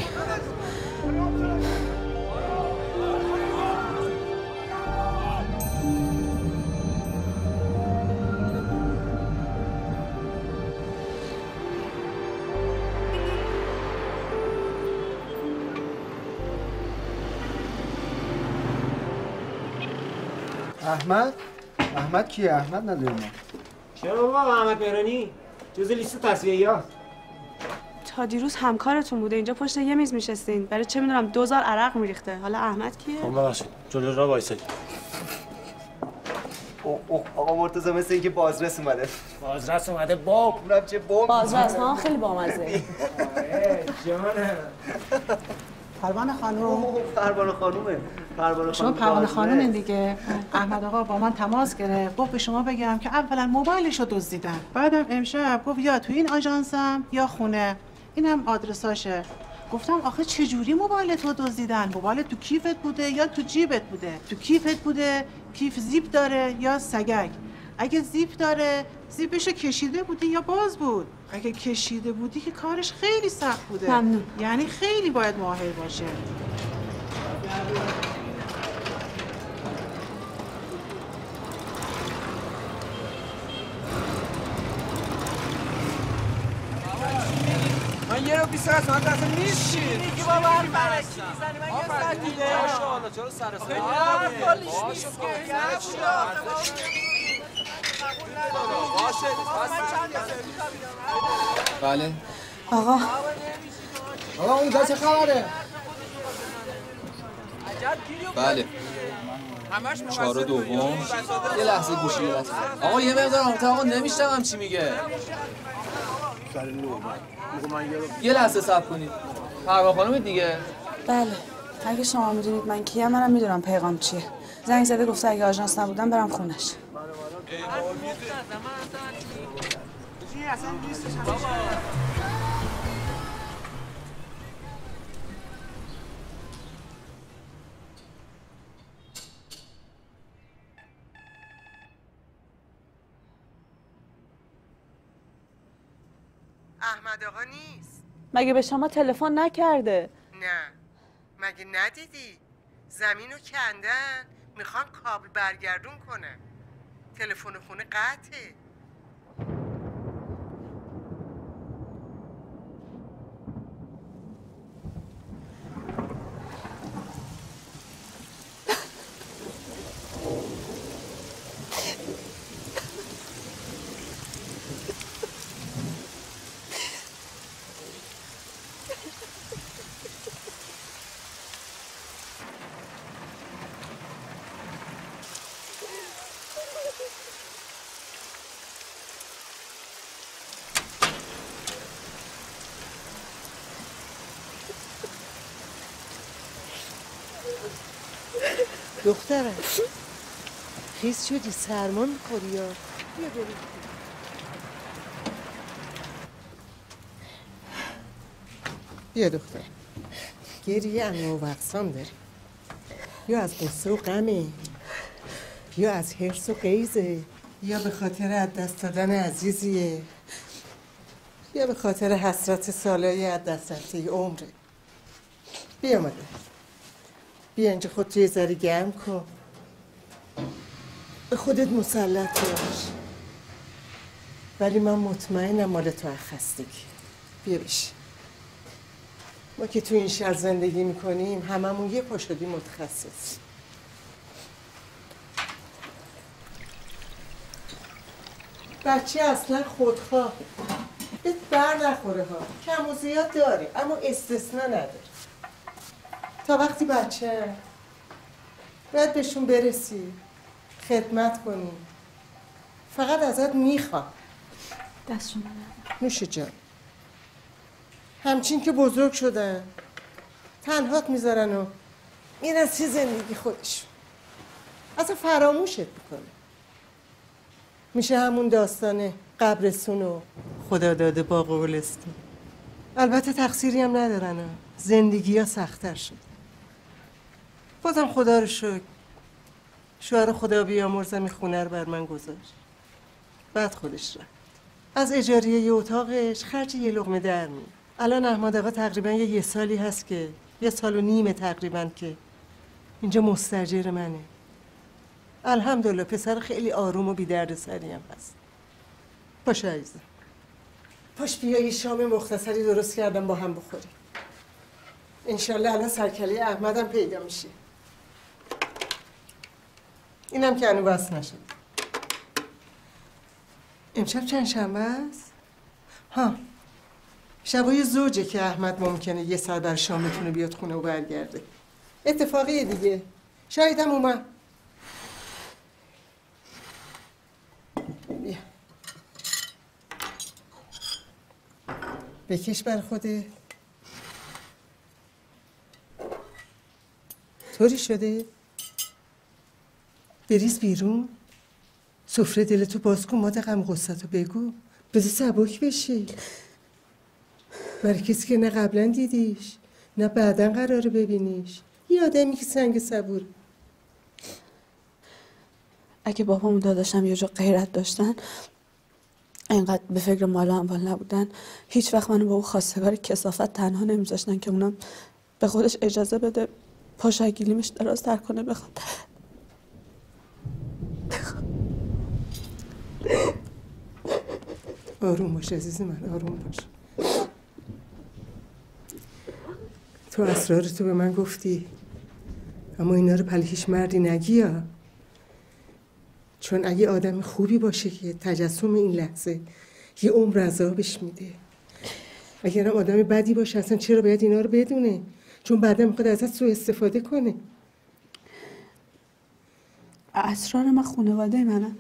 Speaker 10: احمد؟ احمد کیه؟ احمد نداریم ما.
Speaker 5: چرا بابا احمد مهرانی؟ جز لیست تصفیه‌ای‌ها.
Speaker 14: تا دیروز همکارتون بوده اینجا پشت یه میز میشستین برای چه میدونم دوزار عرق میریخته. حالا احمد کیه؟
Speaker 5: خب ببخشید جلو را وایسادی.
Speaker 10: اوه اوه آقا مرتضی مثل اینکه بازرس اومده.
Speaker 5: بازرس اومده باب.
Speaker 10: اونم چه باب.
Speaker 14: بازرس ها خیلی بامزه.
Speaker 5: جانم.
Speaker 21: پروانه خانم.
Speaker 10: پروانه خانومه. پروانه
Speaker 21: شما پروانه خانومه دیگه. احمد آقا با من تماس گرفت. گفت به شما بگم که اولا موبایلش رو دزدیدن. بعدم امشب گفت یا تو این آژانسم یا خونه. اینم آدرساشه. گفتم آخه چه جوری موبایلت رو دزدیدن؟ موبایلت تو کیفت بوده یا تو جیبت بوده؟ تو کیفت بوده، کیف زیپ داره یا سگک؟ اگه زیپ داره، زیپش کشیده بودی یا باز بود؟ اگه کشیده بودی که کارش خیلی سخت بوده.
Speaker 14: ممنون.
Speaker 21: یعنی خیلی باید ماهر باشه.
Speaker 5: من یه رو بیست از من دست نیست چی؟ میگی بابا هر برکی میزنی من یه ساعت دیده ماشاءالله چرا سر سر آه کلیش نیست که
Speaker 4: بله
Speaker 21: آقا آقا اونجا چه خبره؟
Speaker 4: بله چهار دوم یه لحظه گوشی رو آقا یه مقدار آمتا آقا نمیشتم چی میگه یه لحظه صبر کنید پروانه خانم دیگه
Speaker 16: بله اگه شما میدونید من کیم منم میدونم پیغام چیه زنگ زده گفته اگه آژانس نبودم برم خونش
Speaker 22: احمد آقا نیست.
Speaker 16: مگه به شما تلفن نکرده؟
Speaker 22: نه مگه ندیدی؟ زمینو کندن میخوان کابل برگردون کنن. تلفن خونه قطعه. دخترم خیز شدی سرما میخوری یا بیا بریم بیا دختر گریه انواع و اقسام داری یا از قصه و غمه یا از حرص و غیظه یا به خاطر از دست دادن عزیزیه یا به خاطر حسرت سالای از دست رفته عمره بیا مادر بیا اینجا خودت یه ذره گرم کن به خودت مسلط باش ولی من مطمئنم مال تو از خستگی بیا بشی ما که تو این شهر زندگی میکنیم هممون یه پا شدیم متخصص بچه اصلا خودخواه بهت بر نخوره ها کم و زیاد داره اما استثنا نداره تا وقتی بچه باید بهشون برسی خدمت کنی فقط ازت میخوام
Speaker 14: دستشون
Speaker 22: نوش جان همچین که بزرگ شدن تنهات میذارن و میرن سی زندگی خودشون اصلا فراموشت میکنه میشه همون داستانه قبرستون و خدا داده باغ و گلستون البته تقصیری هم ندارن زندگی ها سخت‌تر شد بازم خدا رو شکر شوهر خدا بیامرزم خونه رو بر من گذاشت. بعد خودش رفت. از اجاریه یه اتاقش خرج یه لقمه در می. الان احمد آقا تقریبا یه, یه سالی هست که یه سال و نیمه تقریبا که اینجا مستاجر منه. الحمدلله پسر خیلی آروم و بی درد سری هم هست. باشه عزیزم. پاش بیا یه شام مختصری درست کردم با هم بخوریم. انشالله الان سرکله احمدم پیدا میشه. اینم که هنو بس نشد. امشب چند شنبه است؟ ها شبای زوجه که احمد ممکنه یه سر بر شام بتونه بیاد خونه و برگرده. اتفاقیه دیگه. شاید هم اومد. بیا بکش بر خوده. طوری شده؟ بریز بیرون. سفره دلتو باز کن، ماده غم غصتو بگو. بذار سبک بشی. برای کسی که نه قبلا دیدیش نه بعدا قراره ببینیش. یه آدمی که سنگ صبور.
Speaker 14: اگه بابام و داداشم یه جو غیرت داشتن، اینقدر به فکر مال و اموال نبودن، هیچ وقت منو با اون خواستگار کثافت تنها نمیذاشتن که اونم به خودش اجازه بده پاشاگیلیمش درازتر کنه بخواد.
Speaker 22: آروم باش عزیز من، آروم باش. تو اسرارتو به من گفتی، اما اینا رو پل هیچ مردی نگی ها. چون اگه آدم خوبی باشه که تجسم این لحظه یه عمر عذابش میده. اگر هم آدم بدی باشه اصلا چرا باید اینا رو بدونه؟ چون بعدا میخواد ازت سوء استفاده کنه.
Speaker 14: اسرار من خانواده منن.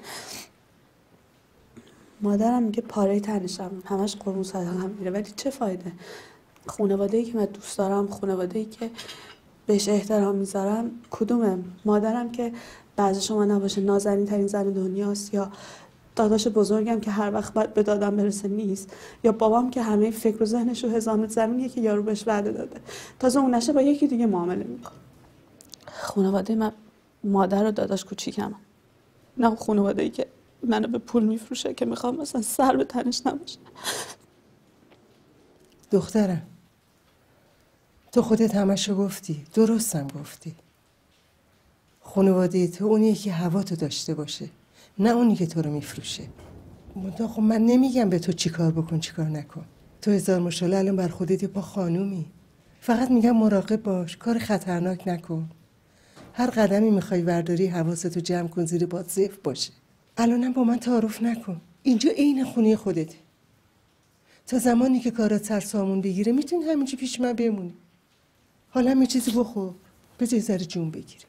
Speaker 14: مادرم میگه پاره تنشم، همش قربون صدقه‌ام میره، ولی چه فایده؟ خانواده‌ای که من دوست دارم، خانواده‌ای که بهش احترام میذارم کدومه؟ مادرم که بعضی شما نباشه نازنین ترین زن دنیاست، یا داداش بزرگم که هر وقت باید به دادم برسه نیست، یا بابام که همه فکر و ذهنش رو هزار زمینیه که یارو بهش وعده داده، تازه اون نشه با یکی دیگه معامله میکنه. خانواده من مادر و داداش کوچیکم، نه خانواده‌ای که منو به پول میفروشه که میخوام مثلا سر به تنش نباشه.
Speaker 22: دخترم تو خودت همشو گفتی، درستم گفتی. خانواده تو اونیه که هوا تو داشته باشه، نه اونی که تو رو میفروشه. منتها خب من نمیگم به تو چی کار بکن چی کار نکن. تو هزار ماشاءالله الان بر خودت با خانومی. فقط میگم مراقب باش، کار خطرناک نکن. هر قدمی میخوای ورداری حواستو جمع کن زیر باد زف باشه. الانم با من تعارف نکن، اینجا عین خونه خودته. تا زمانی که کارات سر سامون بگیره میتونی همینجا پیش من بمونی. حالا یه چیزی بخور، بذار یه ذره جون بگیری.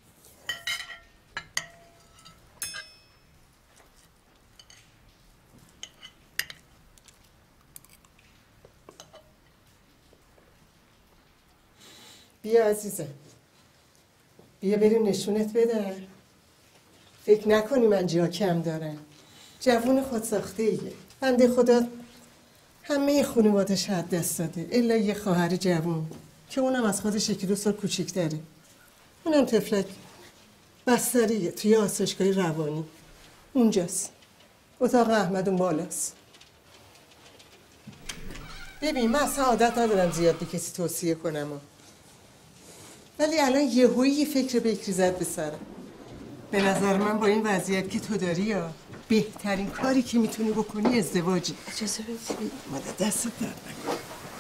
Speaker 22: بیا عزیزم، بیا بریم نشونت بدم. فکر نکنی من جا کم دارم. جوون خودساخته ایه. بنده خدا همه خانواده‌اش حد دست داده الا یه خواهر جوون که اونم از خودش یکی دو سال کوچیک‌تره. اونم طفلک بستریه توی آسایشگاه روانی. اونجاست. اتاق احمد اون بالاست. ببین من اصلا عادت ندارم زیاد به کسی توصیه کنم ها. ولی الان یهویی یه فکر بکری زد به سرم. به نظر من با این وضعیت که تو داری یا بهترین کاری که میتونی بکنی ازدواجی.
Speaker 14: اجازه بدید.
Speaker 22: مادر دستت درد نکن.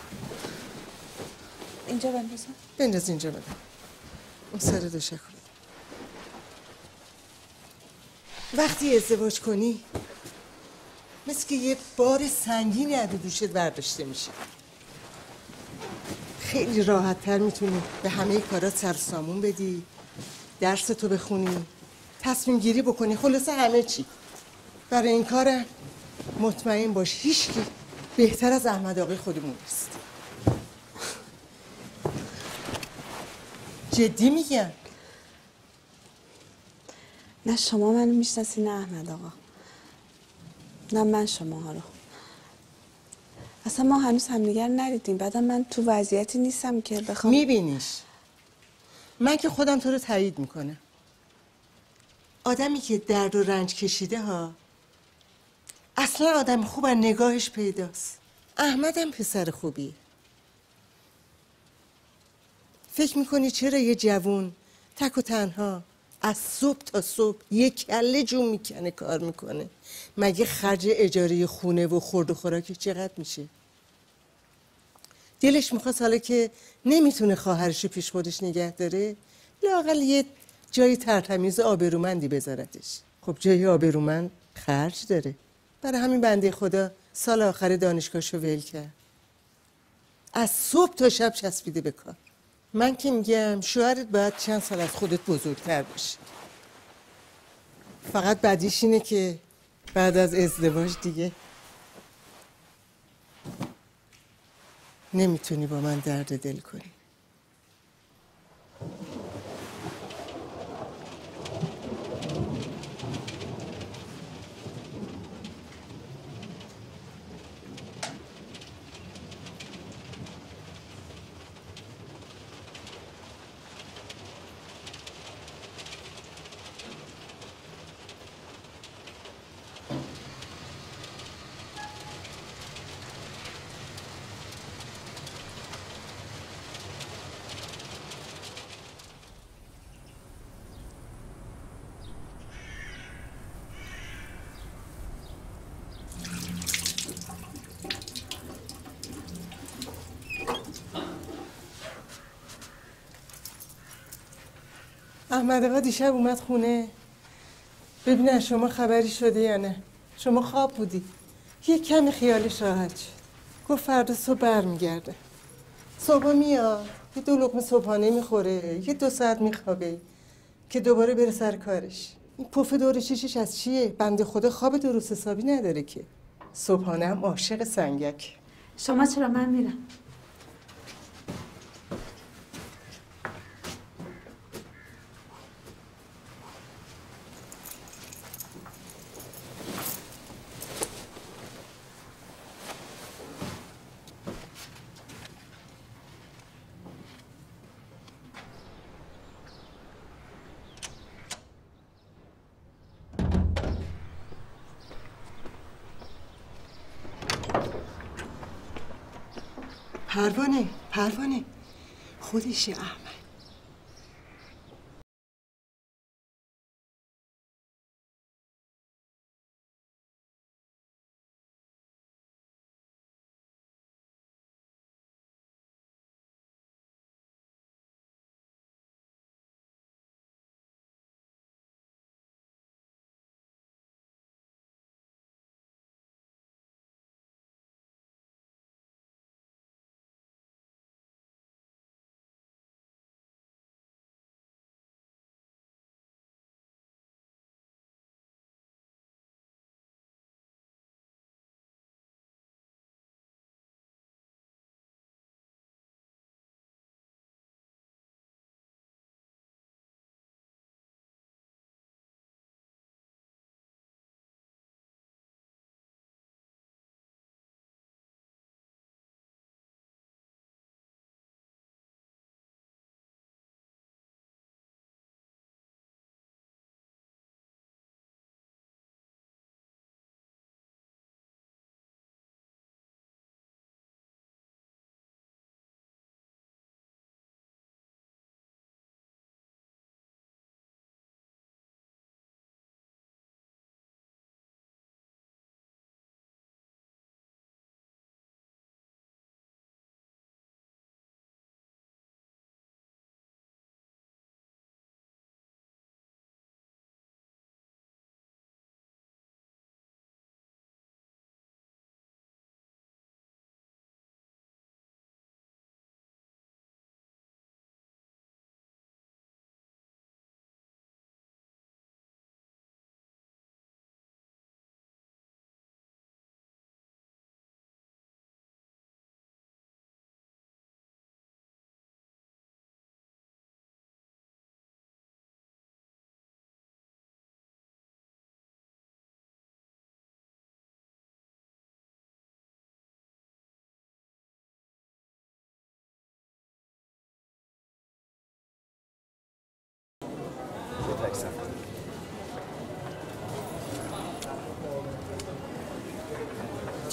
Speaker 14: اینجا بندازم؟
Speaker 22: بنداز اینجا بدم. اون سر دوشه کن. وقتی ازدواج کنی مثل که یه بار سنگینی از دوشت برداشته میشه. خیلی راحت تر میتونی به همه کارات سر سامون بدی، درس تو بخونی، تصمیم گیری بکنی، خلاصه همه چی. برای این کارم مطمئن باش هیچکی بهتر از احمد آقای خودمون نیست. جدی میگم.
Speaker 14: نه شما منو میشناسی نه احمد آقا، نه من شما رو. اصلا ما هنوز همدیگر ندیدیم. بعدم من تو وضعیتی نیستم که بخوام.
Speaker 22: میبینیش. من که خودم تو رو تایید میکنم. آدمی که درد و رنج کشیده ها اصلا آدم خوب از نگاهش پیداست. احمدم پسر خوبی. فکر میکنی چرا یه جوون تک و تنها از صبح تا صبح یک کله جون میکنه کار میکنه؟ مگه خرج اجاره خونه و خورد و خوراک چقدر میشه؟ دلش میخواست حالا که نمیتونه خواهرش رو پیش خودش نگه داره لااقل یه جای ترتمیز آبرومندی بذارتش. خب جای آبرومند خرج داره. برای همین بنده خدا سال آخر دانشگاهشو ول کرد. از صبح تا شب چسبیده به کار. من که میگم شوهرت باید چند سال از خودت بزرگتر باشه. فقط بدیش اینه که بعد از ازدواج دیگه نمیتونی با من درد دل کنی. احمد آقا دیشب اومد خونه ببینه از شما خبری شده یا نه. شما خواب بودی. یه کمی خیالش راحت شد. گفت فردا صبح برمیگرده. صبح میاد یه دو لقمه صبحانه میخوره یه دو ساعت میخوابه که دوباره بره سر کارش. این پف دور چشش از چیه؟ بنده خدا خواب درست حسابی نداره که. صبحانه هم عاشق سنگک.
Speaker 14: شما چرا؟ من میرم.
Speaker 22: پروانه پروانه خودشه احمد.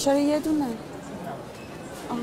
Speaker 16: چرا یه دونه؟ آه.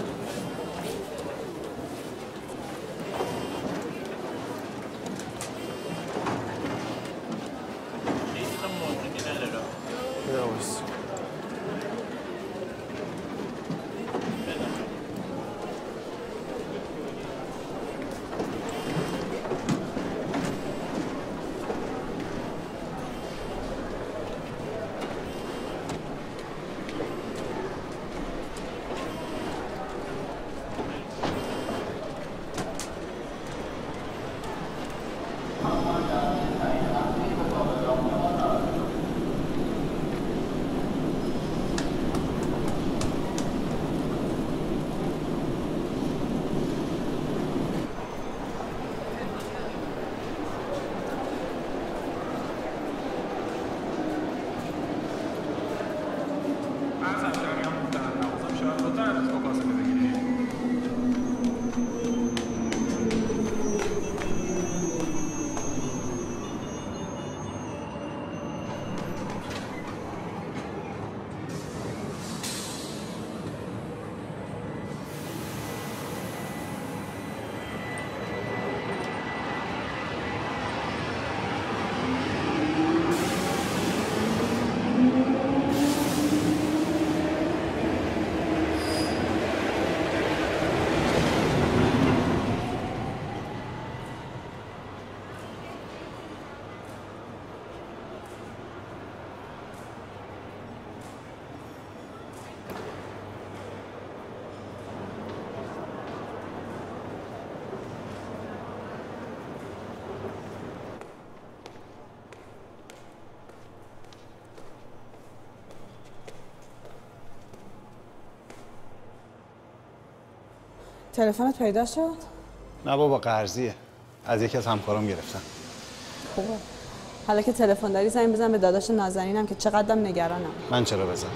Speaker 16: تلفنت پیدا شد؟
Speaker 12: نه بابا قرضیه. از یکی از همکارام گرفتم.
Speaker 16: خوبه. حالا که تلفن داری زنگ بزن به داداش نازنینم که چقدرم نگرانم.
Speaker 12: من چرا بزنم؟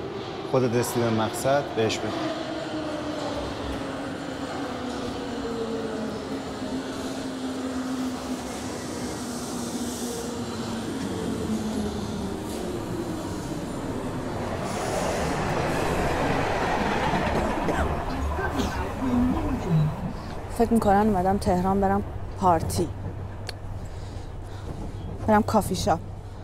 Speaker 12: خودت رسیدی به مقصد بهش بگو.
Speaker 16: فکر میکنن اومدم تهران برم پارتی، برم کافی شاپ.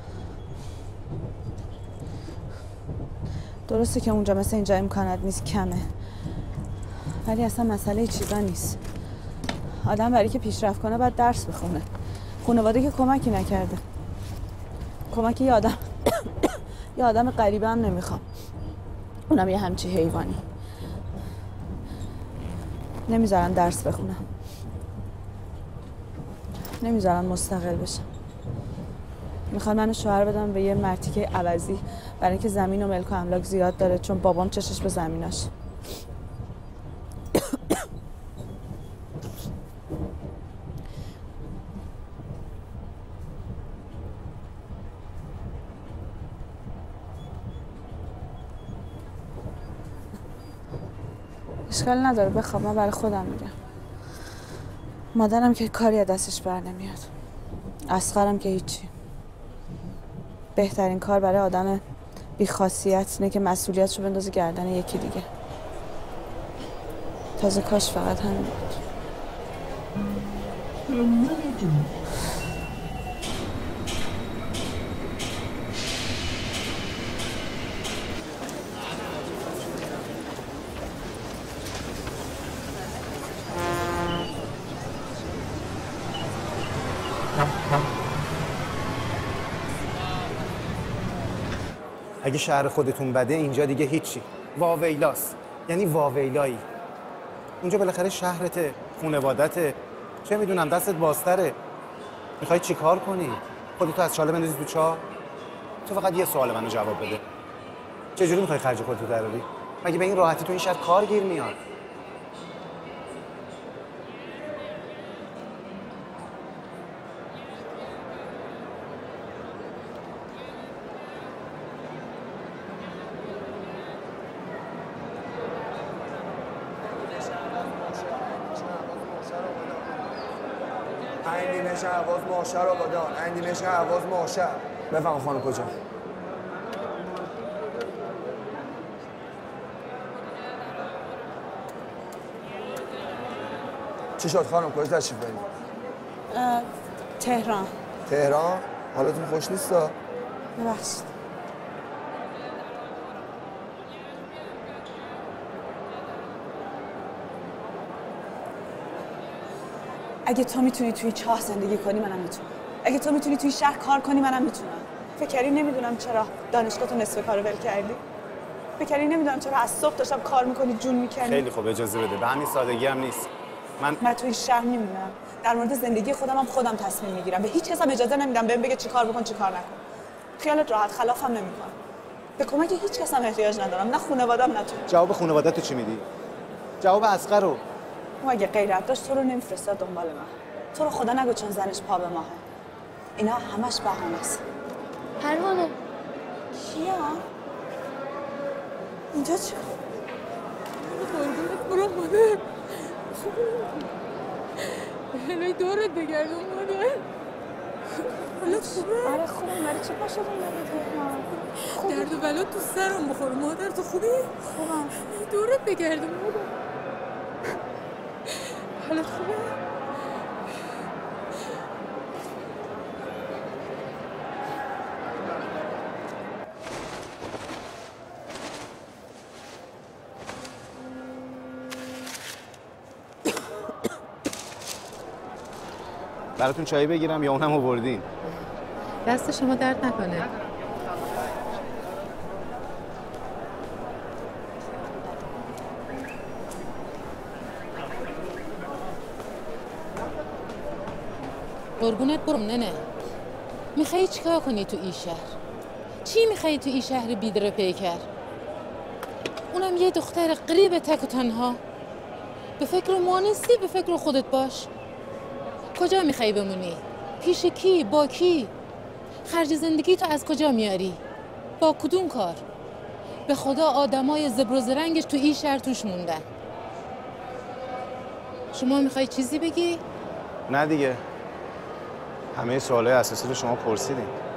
Speaker 16: درسته که اونجا مثل اینجا امکانات نیست، کمه، ولی اصلا مسئله چیزا نیست. آدم برای که پیشرفت کنه باید درس بخونه. خانواده که کمکی نکرده، کمک یه آدم یه آدم غریبه هم نمیخوام، اونم یه همچی حیوانی. نمیذارن درس بخونم، نمیذارن مستقل بشم. میخوان منو شوهر بدم به یه مرتیکه عوضی برای اینکه زمین و ملک و املاک زیاد داره، چون بابام چشش به زمیناش. اشکال نداره بخواب، من برای خودم میگم. مادرم که کاری از دستش بر نمیاد، اصغرم که هیچی. بهترین کار برای آدم بی‌خاصیت اینه که مسئولیتشو بندازه گردن یکی دیگه. تازه کاش فقط همین بود.
Speaker 2: اگه شهر خودتون بده اینجا دیگه هیچی. واویلاست، یعنی واویلایی. اونجا بالاخره شهرته، خونوادته، چه میدونم دستت بازتره. میخوای چی کار کنی؟ خودتو از چاله بندازی تو چاه؟ تو فقط یه سوال منو جواب بده. چجوری میخوای خرج خودتو دراری؟ مگه به این راحتی تو این شهر کار گیر میاد؟
Speaker 3: اندیمش اهواز معاشر آبادان، اندیمش اهواز معاشر. بفهم خانم کجا؟ چی شد خانم؟ کجا تشریف دارید؟
Speaker 16: تهران.
Speaker 3: تهران؟ حالتون خوش نیستا؟
Speaker 16: ببخشید. اگه تو میتونی توی چاه زندگی کنی منم میتونم. اگه تو میتونی توی شهر کار کنی منم میتونم. فکری نمیدونم چرا دانشگاه تو نصف کارو ول کردی؟ فکری نمیدونم چرا از صبح داشتم کار میکنی جون میکنی؟
Speaker 2: خیلی خوب اجازه بده. به همین سادگی هم نیست. من
Speaker 16: من توی شهر میمونم. در مورد زندگی خودم هم خودم تصمیم میگیرم. به هیچ کس هم اجازه نمیدم بهم بگه چی کار بکن چی کار نکن. خیالت راحت، خلافم نمیکنم. به کمک هیچ کس هم احتیاج ندارم، نه خانواده‌ام نه تو.
Speaker 2: جواب خانواده‌ت تو چی میدی؟ جواب اصغر رو.
Speaker 16: او اگه غیرت داشت تو رو نمیفرستاد دنبال من. تو رو خدا نگو چون زنش پا به ماهه. اینا همش بهانه است.
Speaker 9: پروانه
Speaker 16: کیا؟ اینجا چی؟
Speaker 9: قربونت برم مادر. الهی دورت بگردم مادر. حالت خوبه؟
Speaker 16: آره خوبه. برای چی پا شدیم برای تهران؟
Speaker 9: درد و بلا تو سرم بخوره مادر. تو خوبی؟
Speaker 16: خوبم.
Speaker 9: دورت بگردم مادر. حالت خوبه؟
Speaker 2: براتون چایی بگیرم یا اونم آوردین؟
Speaker 15: دست شما درد نکنه.
Speaker 6: قربونت برم ننه. میخوایی چیکار کنی تو این شهر؟ چی میخوایی تو این شهر بیدر پیکر؟ اونم یه دختر قریب تک و تنها. به فکر ما نیستی، به فکر خودت باش. کجا میخوایی بمونی؟ پیش کی؟ با کی؟ خرج زندگی تو از کجا میاری؟ با کدوم کار؟ به خدا آدمای زبر و زرنگش تو این شهر توش موندن. شما میخوای چیزی بگی؟
Speaker 2: نه دیگه. همه سوالای اساسی رو شما پرسیدین.